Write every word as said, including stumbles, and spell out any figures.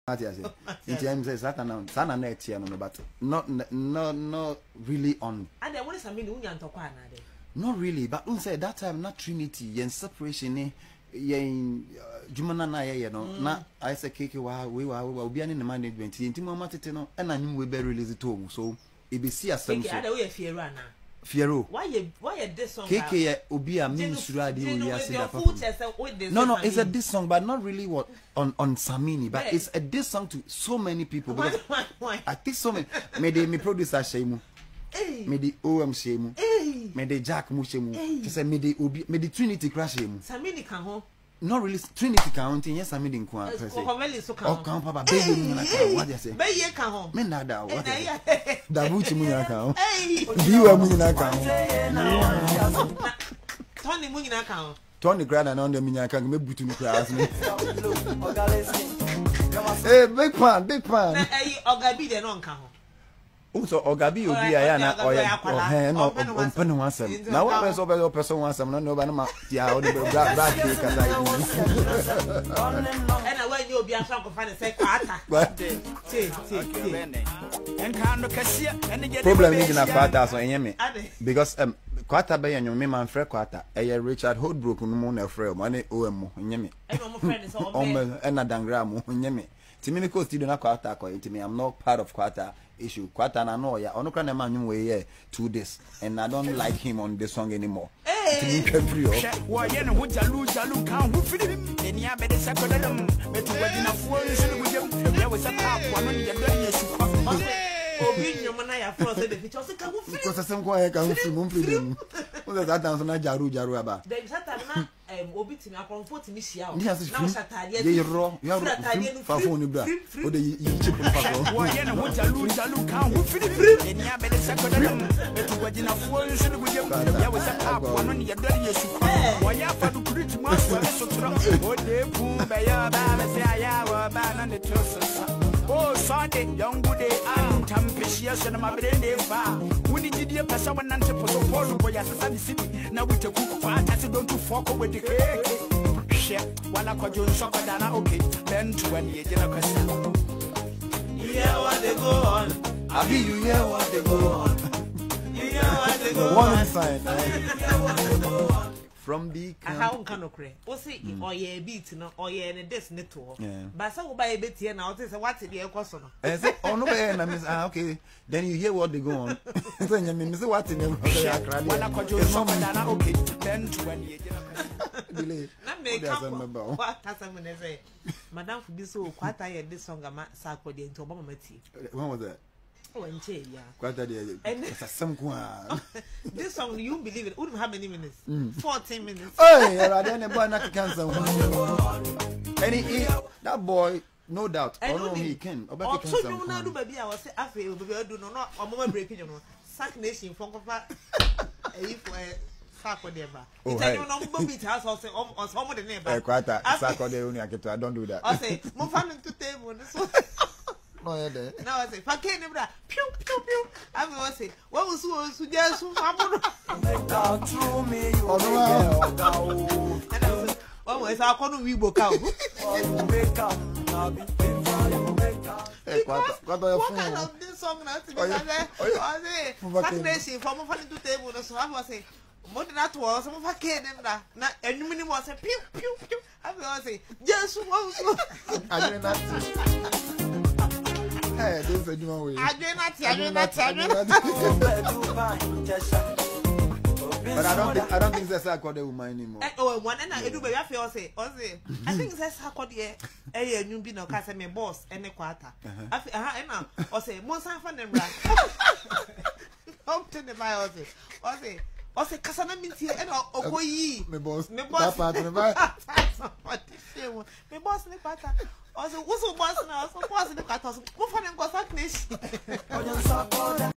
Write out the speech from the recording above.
In terms of that, and Sana next year, but not, no, no, really on. And then what is Samini Union to Kwana? Not really, but un say that time not Trinity and separation, eh? Yen Jumana na ye no na I say keke wa we wa we obi ani na management nti mo matete no e na nyum we be release to so e be see asem so keke ada we fiero na fiero why you why you this song keke ye obi a min suru ade o ya say that no no it's a diss song but not really what on on Samini but it's a diss song to so many people because I think so many me de me producer Shemu me de O M Shemu me de Jack mu Shemu to say me de obi me de Trinity crash Shemu Samini kan ho not really Trinity counting yes Samini nko a person o kan papa be you na kan what you say be ye kan ho me na da what da buchi mu na kan ho biwa mu na kan ho Tony mu na kan ho Tony grada na on the minya kan me butu mu class me eh big pan big pan na eh ogabi de no kan ho also ogabi obi ya na oya eh no on pen one sem na one person person person one sem no no ba na ma ya o de bra bra ke kasa yi and when you obi aso ko fa ne say kwata ti ti ti en kan no kasia en je problem is na kwata so enye me because um kwata be yanyo me man frɛ kwata eh Richard Holdbrook no mo na frɛ mo ne O M mo enye me and mo friend so o me en na dangra mo enye me ti me ko studio na kwata ko ti me I'm not part of kwata issue kwata na no ya ono kra na man we here two days and I don't like him on this song anymore hey wo ye no jalu jalu kan hu firi eni abede sakodam metu wadina fuo nsu gudem ya we sa tap wano ni yado yesu obi nyoma na ya fro say the feature say kan hu firi because sem ko ya kan hu firi mo firi dem o da dance na jaru jaru aba dem satan na obi timi akonfo timi hia o na o satade ye ro ya ro fa phone bra o de yi chip fa ko wo ye no jalu jalu kan hu firi eni abede sakodam metu wadina fuo nsu gudem ya we sa tap wano ni yado yesu wo ya fa du kuri timo so so tro o de pu be ya ba be say aya wo ba na ne trosa oh Sunday young good day and tampishia so na mabrende fa woni gidie pesa wonante poso polu boya sasa ni city na we take cook fa ati don't fuck with the cake shit wala ko jon soko dana okay then to when ye jena kwasa yeah what they go on abi you hear what they go on you hear what they go on one side yeah what they go on from the how can no cre o say o ye beat no o ye ne this ne to but say wo ba ye betie na o say what dey ekoso no eh say ono be na miss ah okay then you hear what they go on so you me say what in ya crowd wala ko jo so na okay then to when ye delay na me come what kasa me say madam fu bi so kwata ye this song ama sa ko dey nti obama mati when was that when che ya kwata dey it's a some kwa this song you believe it wouldn't have many minutes fourteen minutes hey I don't boy na cancer and he that boy no doubt oh no he can obeki can some na do baby I was say afa e baby do no no omo break you no sack nation for kofa e for sack o dey ba it you no go beat house or say or some the neighbor eh kwata sack o dey only aketo I don't do that I say mo fa to table so no yeah there now I say fa ke ni bra piu piu piu I will say what was so so just so amono down through me you oga o oh was I kono wi boka o make am na be eh kwata kwata ya fu I love this song na to be say I say sacrifice for mo fa to table so I was say mo de na to o so mo fa ke ni bra na enum ni mo say piu piu piu I will say just so so I didn't that hey, this is the way. I do not, I do not, I do not. But I don't think I don't think that's how called the woman anymore. Oh, one and I do baby I feel say, I think that's how called the eh new be no case me boss any quarter. I feel ah now or say most of them bra. Up to the buy or say or say or say kasana minti and okoyi me boss me boss that part me buy me boss ne quarter. Also, what's the boss now? So, what's the cat? What's the boss?